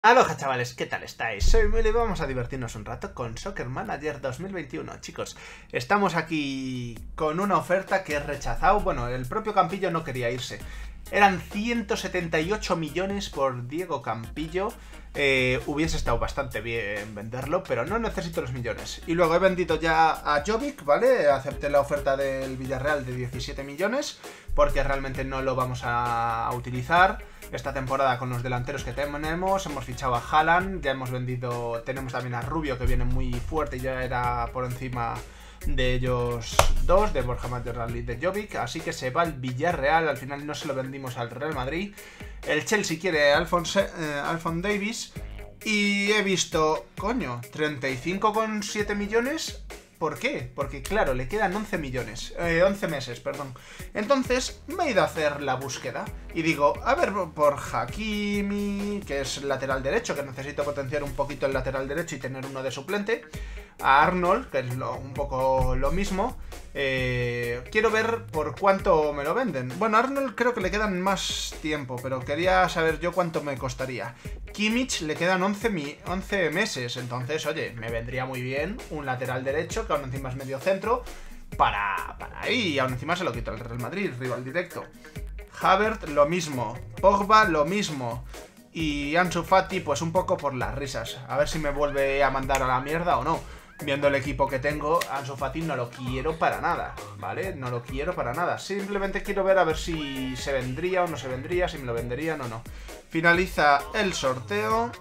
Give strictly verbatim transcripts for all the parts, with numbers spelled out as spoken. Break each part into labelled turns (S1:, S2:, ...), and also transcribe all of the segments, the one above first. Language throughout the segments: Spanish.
S1: Aloha chavales, ¿qué tal estáis? Soy Mili y vamos a divertirnos un rato con Soccer Manager dos mil veintiuno. Chicos, estamos aquí con una oferta que he rechazado. Bueno, el propio Campillo no quería irse. Eran ciento setenta y ocho millones por Diego Campillo. Eh, hubiese estado bastante bien venderlo, pero no necesito los millones. Y luego he vendido ya a Jovic, ¿vale? Acepté la oferta del Villarreal de diecisiete millones, porque realmente no lo vamos a utilizar esta temporada con los delanteros que tenemos. Hemos fichado a Haaland, ya hemos vendido, tenemos también a Rubio, que viene muy fuerte y ya era por encima de ellos dos, de Borja Mayoral y de Jovic, así que se va el Villarreal. Al final no se lo vendimos al Real Madrid. El Chelsea quiere a Alphonse, eh, Alphonse Davies y he visto, coño, treinta y cinco coma siete millones. ¿Por qué? Porque claro, le quedan once millones, eh, once meses, perdón. Entonces me he ido a hacer la búsqueda y digo, a ver, por Hakimi, que es lateral derecho, que necesito potenciar un poquito el lateral derecho y tener uno de suplente. A Arnold, que es lo, un poco lo mismo. Eh, quiero ver por cuánto me lo venden. Bueno, a Arnold creo que le quedan más tiempo, pero quería saber yo cuánto me costaría. Kimmich le quedan once, mi, once meses, entonces, oye, me vendría muy bien un lateral derecho, que aún encima es medio centro, para, para ahí, y aún encima se lo quita el Real Madrid, rival directo. Havertz, lo mismo. Pogba, lo mismo. Y Ansu Fati, pues un poco por las risas. A ver si me vuelve a mandar a la mierda o no. Viendo el equipo que tengo, Ansu Fati no lo quiero para nada, ¿vale? No lo quiero para nada. Simplemente quiero ver a ver si se vendría o no se vendría, si me lo venderían o no. Finaliza el sorteo.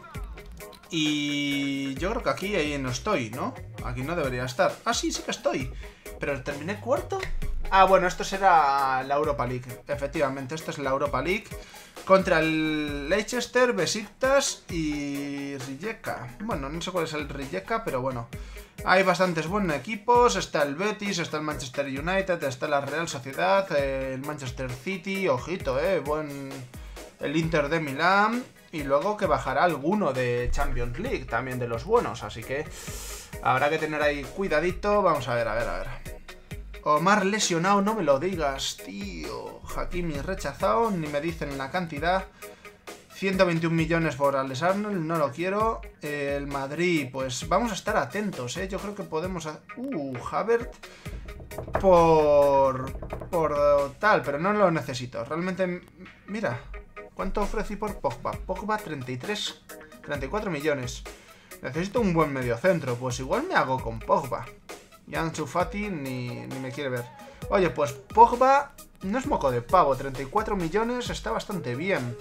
S1: Y yo creo que aquí ahí no estoy, ¿no? Aquí no debería estar. Ah, sí, sí que estoy. Pero terminé cuarto. Ah, bueno, esto será la Europa League. Efectivamente, esto es la Europa League. Contra el Leicester, Besiktas y Rijeka. Bueno, no sé cuál es el Rijeka, pero bueno. Hay bastantes buenos equipos. Está el Betis, está el Manchester United, está la Real Sociedad, el Manchester City. Ojito, eh. Buen... el Inter de Milán. Y luego que bajará alguno de Champions League, también de los buenos. Así que habrá que tener ahí cuidadito. Vamos a ver, a ver, a ver. Omar lesionado, no me lo digas, tío. Hakimi rechazado, ni me dicen la cantidad. ciento veintiún millones por Alex Arnold, no lo quiero. El Madrid, pues vamos a estar atentos, ¿eh? Yo creo que podemos... Uh, Havertz por... por tal, pero no lo necesito. Realmente, mira, ¿cuánto ofrecí por Pogba? Pogba treinta y tres, treinta y cuatro millones. Necesito un buen mediocentro, pues igual me hago con Pogba. Y Ansu Fati ni, ni me quiere ver. Oye, pues Pogba no es moco de pavo. treinta y cuatro millones está bastante bien.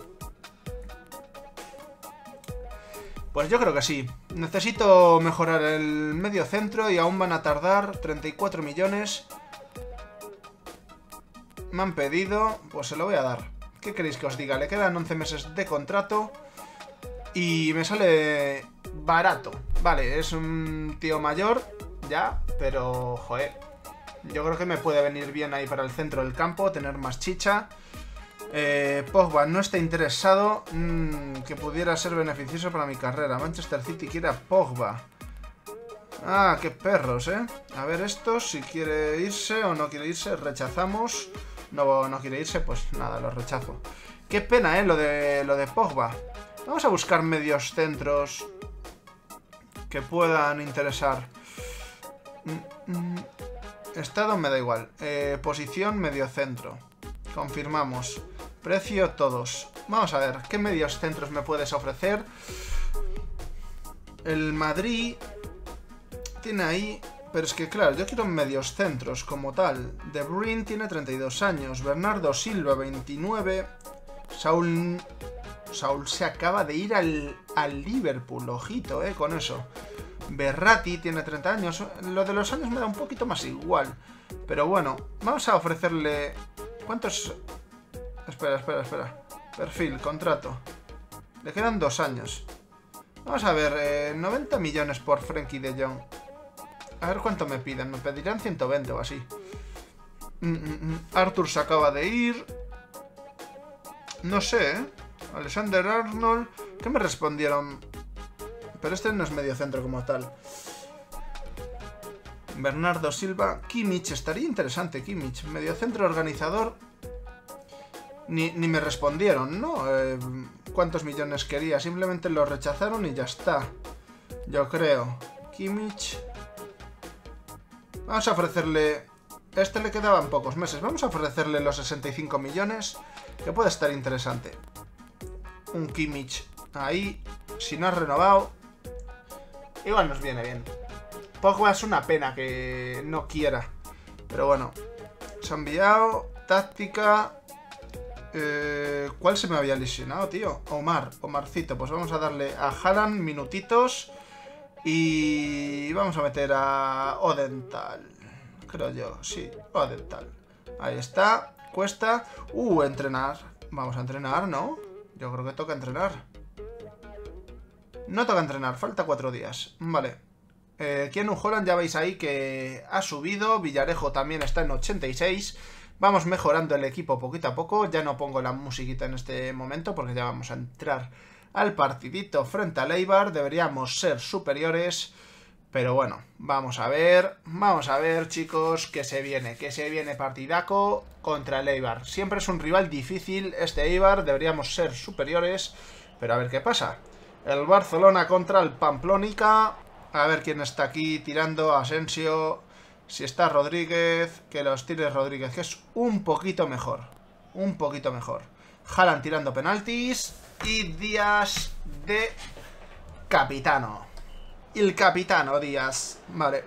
S1: Pues yo creo que sí. Necesito mejorar el medio centro y aún van a tardar. treinta y cuatro millones. Me han pedido. Pues se lo voy a dar. ¿Qué queréis que os diga? Le quedan once meses de contrato. Y me sale barato. Vale, es un tío mayor. Ya, pero, joder, yo creo que me puede venir bien ahí para el centro del campo, tener más chicha. Eh, Pogba no está interesado, mmm, que pudiera ser beneficioso para mi carrera. Manchester City quiere a Pogba. Ah, qué perros, ¿eh? A ver esto, si quiere irse o no quiere irse, rechazamos. No, no quiere irse, pues nada, lo rechazo. Qué pena, ¿eh? Lo de, lo de Pogba. Vamos a buscar medios centros que puedan interesar. Estado me da igual. Eh, posición mediocentro. Confirmamos. Precio todos. Vamos a ver, ¿qué medios centros me puedes ofrecer? El Madrid tiene ahí... Pero es que claro, yo quiero medios centros como tal. De Bruyne tiene treinta y dos años. Bernardo Silva, veintinueve. Saúl... Saúl se acaba de ir al, al Liverpool. Ojito, eh, con eso. Berratti tiene treinta años. Lo de los años me da un poquito más igual. Pero bueno, vamos a ofrecerle... ¿Cuántos...? Espera, espera, espera. Perfil, contrato. Le quedan dos años. Vamos a ver, eh, noventa millones por Frenkie de Jong. A ver cuánto me piden. Me pedirán ciento veinte o así. Mm, mm, mm. Arthur se acaba de ir. No sé, ¿eh? Alexander Arnold. ¿Qué me respondieron? Pero este no es medio centro como tal. Bernardo Silva. Kimmich. Estaría interesante Kimmich. Medio centro organizador. Ni, ni me respondieron, ¿no? Eh, ¿Cuántos millones quería? Simplemente lo rechazaron y ya está. Yo creo. Kimmich. Vamos a ofrecerle... Este le quedaban pocos meses. Vamos a ofrecerle los sesenta y cinco millones. Que puede estar interesante. Un Kimmich ahí. Si no has renovado. Igual nos viene bien. Pogba es una pena que no quiera. Pero bueno. Se ha enviado. Táctica. Eh, ¿Cuál se me había lesionado, tío? Omar, Omarcito. Pues vamos a darle a Haaland minutitos. Y vamos a meter a Odental. Creo yo, sí, Odental. Ahí está, cuesta. Uh, entrenar. Vamos a entrenar, ¿no? Yo creo que toca entrenar. No toca entrenar, falta cuatro días. Vale. Eh, Keanu Holland ya veis ahí que ha subido. Villarejo también está en ochenta y seis. Vamos mejorando el equipo poquito a poco. Ya no pongo la musiquita en este momento porque ya vamos a entrar al partidito frente al Eibar. Deberíamos ser superiores. Pero bueno, vamos a ver. Vamos a ver, chicos, que se viene. Que se viene partidaco contra el Eibar. Siempre es un rival difícil este Eibar. Deberíamos ser superiores. Pero a ver qué pasa. El Barcelona contra el Pamplónica. A ver quién está aquí tirando. Asensio. Si está Rodríguez, que los tire Rodríguez, que es un poquito mejor. Un poquito mejor. Haaland tirando penaltis. Y Díaz de capitano. El capitano Díaz. Vale.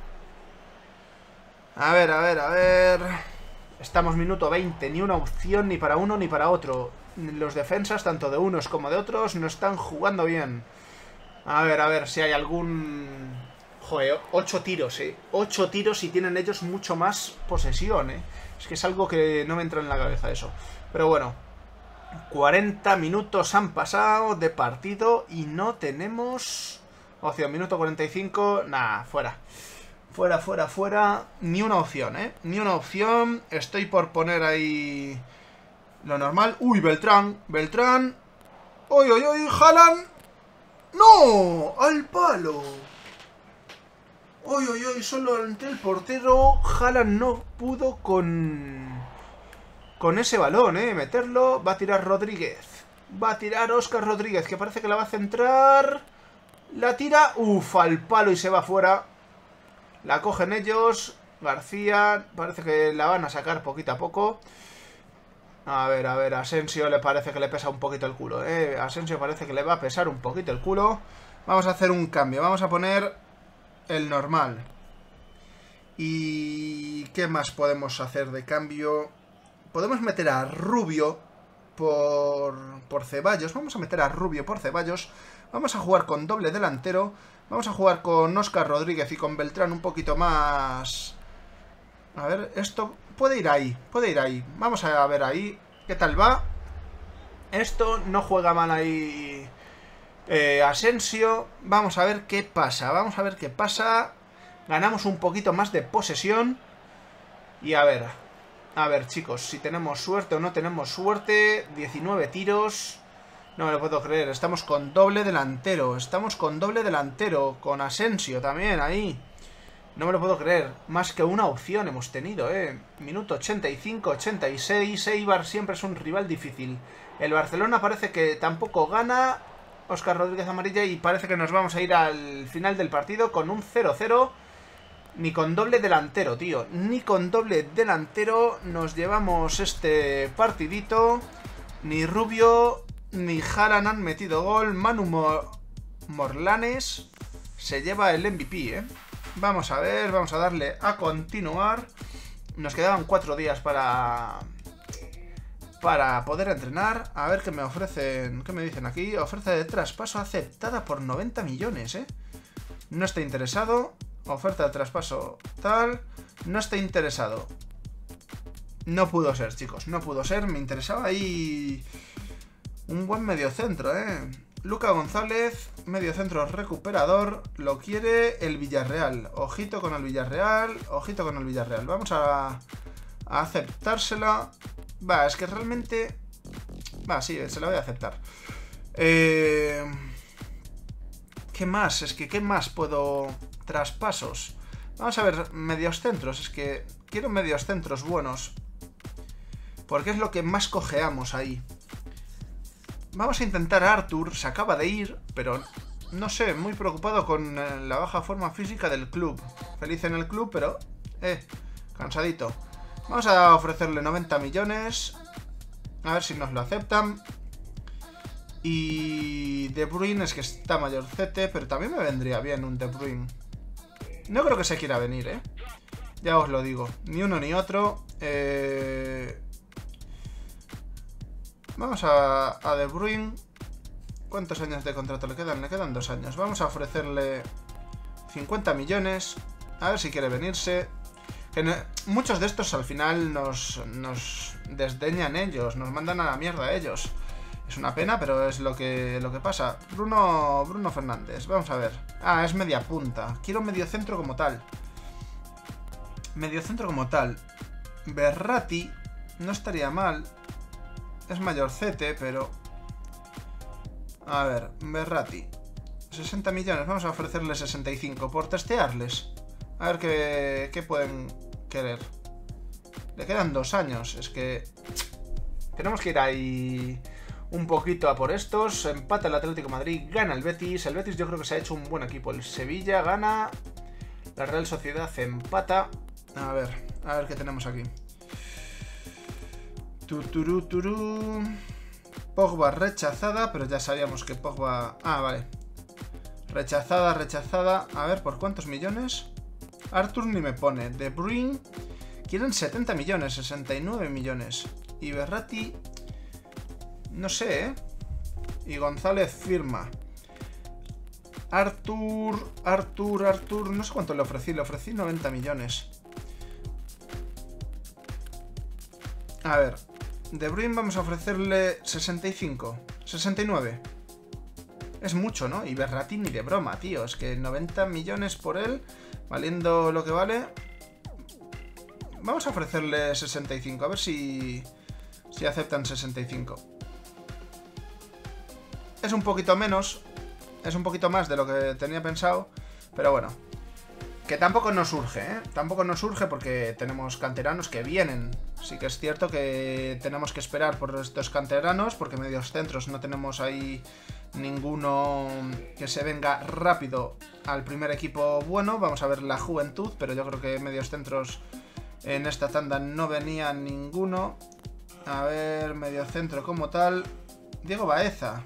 S1: A ver, a ver, a ver. Estamos minuto veinte. Ni una opción ni para uno ni para otro. Los defensas, tanto de unos como de otros, no están jugando bien. A ver, a ver si hay algún... Joder, ocho tiros, ¿eh? Ocho tiros y tienen ellos mucho más posesión, ¿eh? Es que es algo que no me entra en la cabeza eso. Pero bueno, cuarenta minutos han pasado de partido y no tenemos opción. Minuto cuarenta y cinco, nada, fuera. Fuera, fuera, fuera. Ni una opción, ¿eh? Ni una opción. Estoy por poner ahí lo normal. Uy, Beltrán, Beltrán. Uy, uy, uy, Haaland. ¡No! ¡Al palo! Uy, uy, uy, solo ante el portero. Haaland no pudo con... Con ese balón, ¿eh? Meterlo. Va a tirar Rodríguez. Va a tirar Óscar Rodríguez, que parece que la va a centrar. La tira. Uf, al palo y se va fuera. La cogen ellos. García. Parece que la van a sacar poquito a poco. A ver, a ver. Asensio le parece que le pesa un poquito el culo, ¿eh? Asensio parece que le va a pesar un poquito el culo. Vamos a hacer un cambio. Vamos a poner... el normal. ¿Y qué más podemos hacer de cambio? Podemos meter a Rubio por, por Ceballos. Vamos a meter a Rubio por Ceballos. Vamos a jugar con doble delantero. Vamos a jugar con Óscar Rodríguez y con Beltrán un poquito más... A ver, esto puede ir ahí. Puede ir ahí. Vamos a ver ahí qué tal va. Esto no juega mal ahí... Eh, Asensio, vamos a ver qué pasa. Vamos a ver qué pasa. Ganamos un poquito más de posesión. Y a ver, a ver, chicos, si tenemos suerte o no tenemos suerte. diecinueve tiros. No me lo puedo creer. Estamos con doble delantero. Estamos con doble delantero. Con Asensio también ahí. No me lo puedo creer. Más que una opción hemos tenido, eh. Minuto ochenta y cinco, ochenta y seis. Eibar siempre es un rival difícil. El Barcelona parece que tampoco gana. Óscar Rodríguez amarilla y parece que nos vamos a ir al final del partido con un cero cero. Ni con doble delantero, tío. Ni con doble delantero nos llevamos este partidito. Ni Rubio ni Haaland han metido gol. Manu Mor Morlanes se lleva el M V P, ¿eh? Vamos a ver, vamos a darle a continuar. Nos quedaban cuatro días para... Para poder entrenar. A ver qué me ofrecen. ¿Qué me dicen aquí? Oferta de traspaso aceptada por noventa millones, ¿eh? No está interesado. Oferta de traspaso tal. No está interesado. No pudo ser, chicos. No pudo ser. Me interesaba ahí un buen mediocentro, ¿eh? Luca González, mediocentro recuperador. Lo quiere el Villarreal. Ojito con el Villarreal. Ojito con el Villarreal. Vamos a, a aceptársela. Va, es que realmente... Va, sí, se la voy a aceptar. Eh... ¿Qué más? Es que, ¿qué más puedo...? Traspasos. Vamos a ver, medios centros. Es que quiero medios centros buenos. Porque es lo que más cojeamos ahí. Vamos a intentar a Arthur. Se acaba de ir, pero no sé, muy preocupado con eh, la baja forma física del club. Feliz en el club, pero... Eh, cansadito. Vamos a ofrecerle noventa millones. A ver si nos lo aceptan. Y De Bruyne es que está mayorcete, pero también me vendría bien un De Bruyne. No creo que se quiera venir, ¿eh? Ya os lo digo. Ni uno ni otro. Eh... Vamos a, a De Bruyne. ¿Cuántos años de contrato le quedan? Le quedan dos años. Vamos a ofrecerle cincuenta millones. A ver si quiere venirse. Que no, muchos de estos al final nos, nos desdeñan ellos. Nos mandan a la mierda ellos. Es una pena, pero es lo que, lo que pasa. Bruno, Bruno Fernández, vamos a ver. Ah, es media punta. Quiero medio centro como tal. Medio centro como tal. Verratti no estaría mal. Es mayorcete, pero... A ver, Verratti. sesenta millones, vamos a ofrecerle sesenta y cinco por testearles. A ver qué, qué pueden querer. Le quedan dos años, es que... Tenemos que ir ahí... un poquito a por estos. Empata el Atlético de Madrid, gana el Betis. El Betis yo creo que se ha hecho un buen equipo. El Sevilla gana. La Real Sociedad empata. A ver, a ver qué tenemos aquí. Tuturu, turú. Pogba rechazada, pero ya sabíamos que Pogba... Ah, vale. Rechazada, rechazada. A ver, ¿por cuántos millones? Arthur ni me pone. De Bruyne quieren setenta millones, sesenta y nueve millones. Y Verratti... No sé, ¿eh? Y González firma. Arthur, Arthur, Arthur... No sé cuánto le ofrecí. Le ofrecí noventa millones. A ver. De Bruyne vamos a ofrecerle sesenta y cinco. sesenta y nueve. Es mucho, ¿no? Y Verratti ni de broma, tío. Es que noventa millones por él, valiendo lo que vale. Vamos a ofrecerle sesenta y cinco. A ver si... Si aceptan sesenta y cinco. Es un poquito menos, es un poquito más de lo que tenía pensado, pero bueno, que tampoco nos urge, ¿eh? Tampoco nos urge porque tenemos canteranos que vienen. Sí que es cierto que tenemos que esperar por estos canteranos porque medios centros no tenemos ahí ninguno que se venga rápido al primer equipo bueno. Vamos a ver la juventud, pero yo creo que medios centros en esta tanda no venía ninguno. A ver, medio centro como tal, Diego Baeza.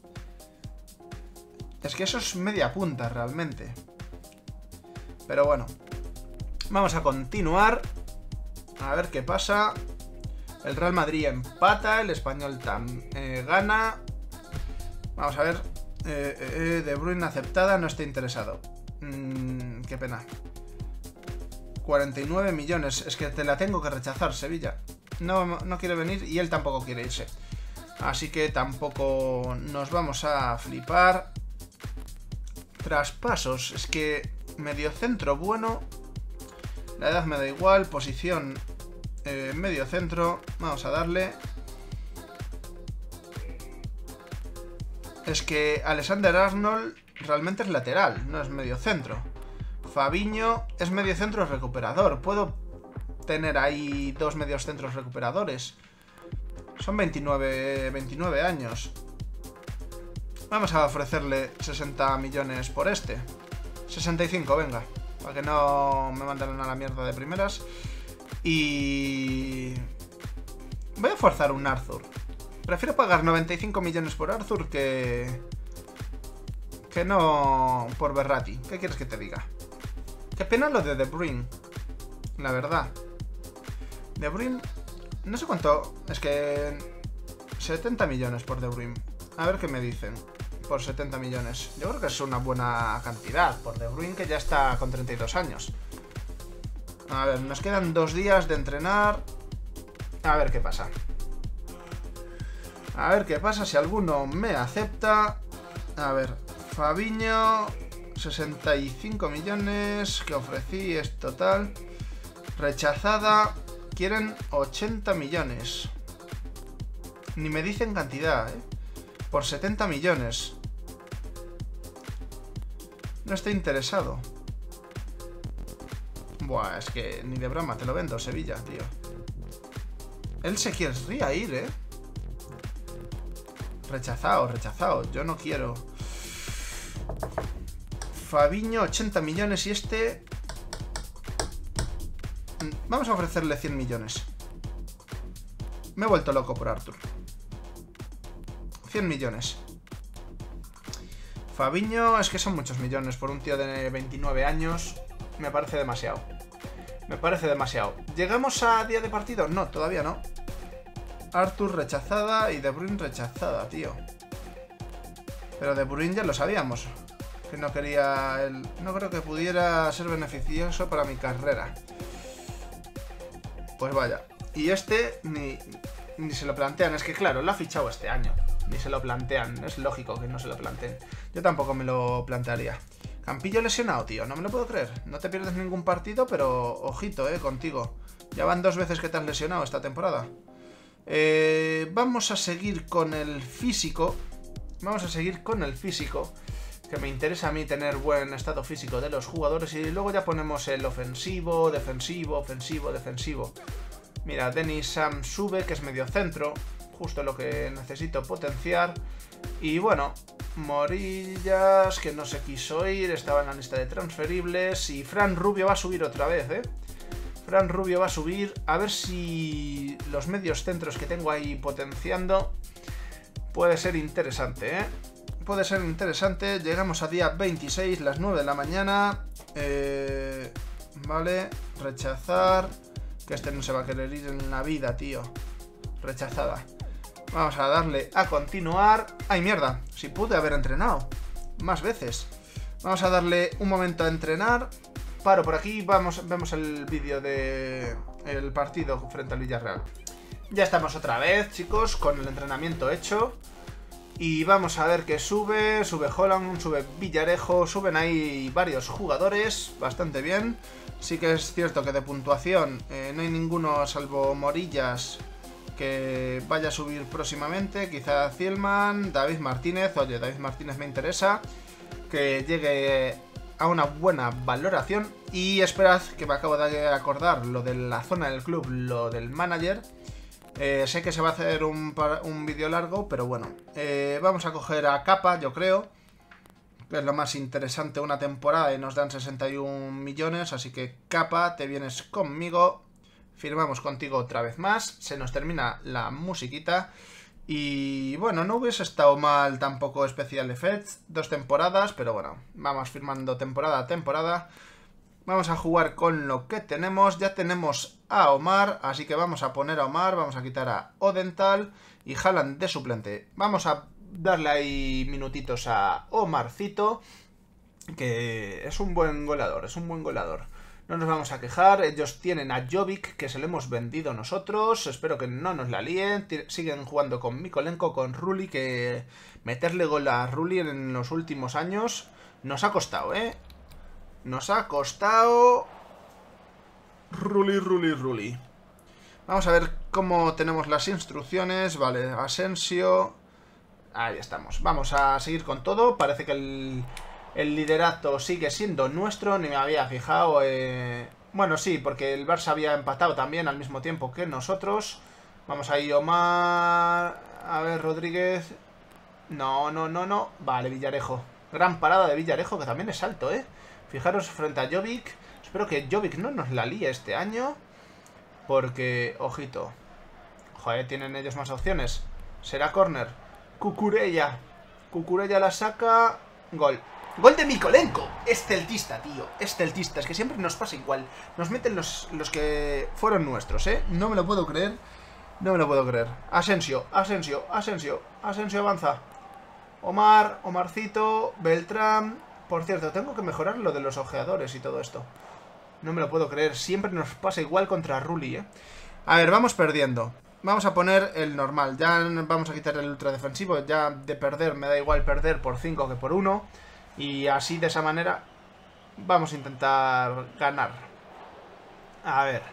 S1: Es que eso es media punta realmente. Pero bueno. Vamos a continuar. A ver qué pasa. El Real Madrid empata. El Español tam, eh, gana. Vamos a ver. Eh, eh, De Bruyne aceptada. No estoy interesado. Mm, qué pena. cuarenta y nueve millones. Es que te la tengo que rechazar, Sevilla. No, no quiere venir y él tampoco quiere irse. Así que tampoco nos vamos a flipar. Traspasos, es que medio centro bueno. La edad me da igual. Posición eh, medio centro. Vamos a darle. Es que Alexander Arnold realmente es lateral, no es medio centro. Fabinho es medio centro recuperador. Puedo tener ahí dos medios centros recuperadores. Son veintinueve, veintinueve años. Vamos a ofrecerle sesenta millones por este. sesenta y cinco, venga. Para que no me manden a la mierda de primeras. Y... voy a forzar un Arthur. Prefiero pagar noventa y cinco millones por Arthur que... Que no por Verratti. ¿Qué quieres que te diga? Qué pena lo de De Bruyne. La verdad. De Bruyne... No sé cuánto... Es que... setenta millones por De Bruyne. A ver qué me dicen. Por setenta millones. Yo creo que es una buena cantidad por De Bruyne, que ya está con treinta y dos años. A ver, nos quedan dos días de entrenar. A ver qué pasa. A ver qué pasa si alguno me acepta. A ver, Fabinho, sesenta y cinco millones que ofrecí, es total. Rechazada. Quieren ochenta millones. Ni me dicen cantidad, ¿eh? Por setenta millones. No estoy interesado. Buah, es que ni de broma te lo vendo, Sevilla, tío. Él se querría ir, ¿eh? Rechazado, rechazado. Yo no quiero. Fabiño, ochenta millones y este... Vamos a ofrecerle cien millones. Me he vuelto loco por Arthur. cien millones. Fabiño, es que son muchos millones por un tío de veintinueve años. Me parece demasiado. Me parece demasiado. ¿Llegamos a día de partido? No, todavía no. Arthur rechazada y De Bruyne rechazada, tío. Pero De Bruyne ya lo sabíamos. Que no quería... El... No creo que pudiera ser beneficioso para mi carrera. Pues vaya. Y este ni, ni se lo plantean. Es que claro, lo ha fichado este año. Ni se lo plantean. Es lógico que no se lo planteen. Yo tampoco me lo plantearía. Campillo lesionado, tío. No me lo puedo creer. No te pierdes ningún partido, pero ojito, eh, contigo. Ya van dos veces que te has lesionado esta temporada. Eh, vamos a seguir con el físico. Vamos a seguir con el físico. Que me interesa a mí tener buen estado físico de los jugadores. Y luego ya ponemos el ofensivo, defensivo, ofensivo, defensivo. Mira, Denis Sam sube, que es medio centro. Justo lo que necesito potenciar. Y bueno, Morillas, que no se quiso ir, estaba en la lista de transferibles. Y Fran Rubio va a subir otra vez, ¿eh? Fran Rubio va a subir. A ver si los medios centros que tengo ahí potenciando puede ser interesante, ¿eh? Puede ser interesante. Llegamos a día veintiséis, las nueve de la mañana. Eh, vale, rechazar. Que este no se va a querer ir en la vida, tío. Rechazada. Vamos a darle a continuar. ¡Ay, mierda! Si pude haber entrenado más veces. Vamos a darle un momento a entrenar. Paro por aquí. Vamos, vemos el vídeo de el partido frente al Villarreal. Ya estamos otra vez, chicos, con el entrenamiento hecho. Y vamos a ver qué sube. Sube Haaland, sube Villarejo. Suben ahí varios jugadores. Bastante bien. Sí que es cierto que de puntuación eh, no hay ninguno salvo Morillas que vaya a subir próximamente. Quizá Zielman, David Martínez. Oye, David Martínez me interesa que llegue a una buena valoración. Y esperad, que me acabo de acordar lo de la zona del club, lo del manager. Eh, sé que se va a hacer un, un vídeo largo, pero bueno, eh, vamos a coger a Capa, yo creo, que es lo más interesante, una temporada y nos dan sesenta y un millones, así que Capa, te vienes conmigo, firmamos contigo otra vez más, se nos termina la musiquita y bueno, no hubiese estado mal tampoco Special Effects, dos temporadas, pero bueno, vamos firmando temporada a temporada. Vamos a jugar con lo que tenemos. Ya tenemos a Omar, así que vamos a poner a Omar. Vamos a quitar a Odental y Haaland de suplente. Vamos a darle ahí minutitos a Omarcito, que es un buen goleador, es un buen goleador. No nos vamos a quejar. Ellos tienen a Jovic, que se lo hemos vendido nosotros. Espero que no nos la líen. Siguen jugando con Mikolenko, con Rulli, que meterle gol a Rulli en los últimos años nos ha costado, ¿eh? Nos ha costado... Rulli, Rulli, Rulli. Vamos a ver cómo tenemos las instrucciones. Vale, Asensio. Ahí estamos. Vamos a seguir con todo. Parece que el, el liderato sigue siendo nuestro. Ni me había fijado. Eh... Bueno, sí, porque el Barça había empatado también al mismo tiempo que nosotros. Vamos ahí, Omar. A ver, Rodríguez. No, no, no, no. Vale, Villarejo. Gran parada de Villarejo, que también es alto, ¿eh? Fijaros frente a Jovic. Espero que Jovic no nos la líe este año. Porque, ojito. Joder, tienen ellos más opciones. Será córner. Cucurella. Cucurella la saca. Gol. Gol de Mikolenko. Es celtista, tío. Es celtista. Es que siempre nos pasa igual. Nos meten los, los que fueron nuestros, ¿eh? No me lo puedo creer. No me lo puedo creer. Asensio, Asensio, Asensio. Asensio avanza. Omar, Omarcito, Beltrán. Por cierto, tengo que mejorar lo de los ojeadores y todo esto. No me lo puedo creer. Siempre nos pasa igual contra Rulli, ¿eh? A ver, vamos perdiendo. Vamos a poner el normal. Ya vamos a quitar el ultra defensivo. Ya de perder me da igual perder por cinco que por uno. Y así, de esa manera, vamos a intentar ganar. A ver.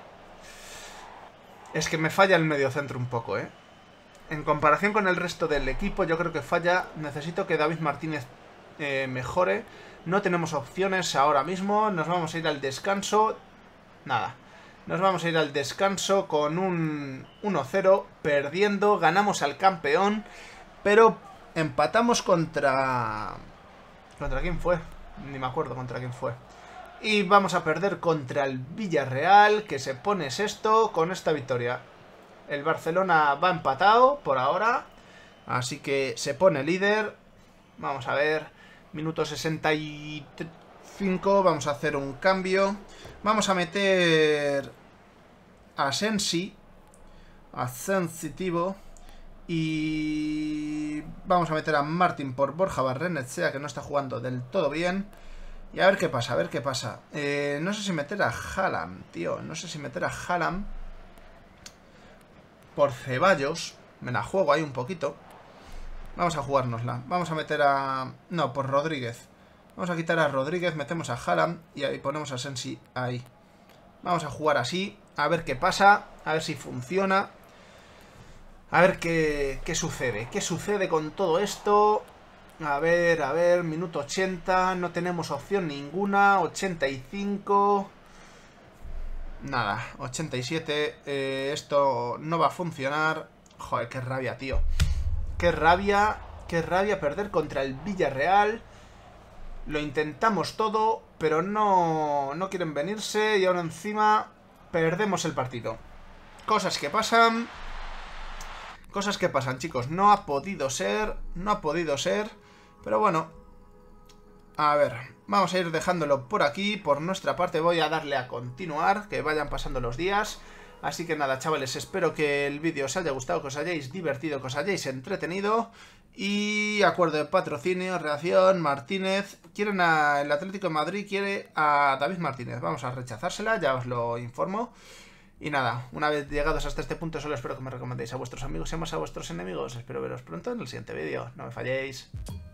S1: Es que me falla el mediocentro un poco, ¿eh? En comparación con el resto del equipo, yo creo que falla. Necesito que David Martínez eh, mejore. No tenemos opciones ahora mismo. Nos vamos a ir al descanso. Nada. Nos vamos a ir al descanso con un uno cero, perdiendo, ganamos al campeón, pero empatamos contra... ¿Contra quién fue? Ni me acuerdo contra quién fue. Y vamos a perder contra el Villarreal, que se pone sexto con esta victoria. El Barcelona va empatado por ahora, así que se pone líder. Vamos a ver, minuto sesenta y cinco, vamos a hacer un cambio. Vamos a meter a Sensi, a Sensitivo, y vamos a meter a Martín por Borja Barrenechea, que no está jugando del todo bien. Y a ver qué pasa, a ver qué pasa. Eh, no sé si meter a Haaland, tío. No sé si meter a Haaland por Ceballos. Me la juego ahí un poquito. Vamos a jugárnosla. Vamos a meter a... No, por Rodríguez. Vamos a quitar a Rodríguez, metemos a Haaland y ahí ponemos a Sensi ahí. Vamos a jugar así, a ver qué pasa, a ver si funciona. A ver qué, qué sucede. ¿Qué sucede con todo esto? A ver, a ver, minuto ochenta, no tenemos opción ninguna, ochenta y cinco... Nada, ochenta y siete, eh, esto no va a funcionar. Joder, qué rabia, tío. Qué rabia, qué rabia perder contra el Villarreal. Lo intentamos todo, pero no, no quieren venirse y ahora encima perdemos el partido. Cosas que pasan. Cosas que pasan, chicos. No ha podido ser, no ha podido ser. Pero bueno, a ver, vamos a ir dejándolo por aquí. Por nuestra parte voy a darle a continuar, que vayan pasando los días. Así que nada, chavales, espero que el vídeo os haya gustado, que os hayáis divertido, que os hayáis entretenido. Y acuerdo de patrocinio, reacción, Martínez. Quieren a... El Atlético de Madrid quiere a David Martínez. Vamos a rechazársela, ya os lo informo. Y nada, una vez llegados hasta este punto, solo espero que me recomendéis a vuestros amigos y más a vuestros enemigos. Espero veros pronto en el siguiente vídeo. No me falléis.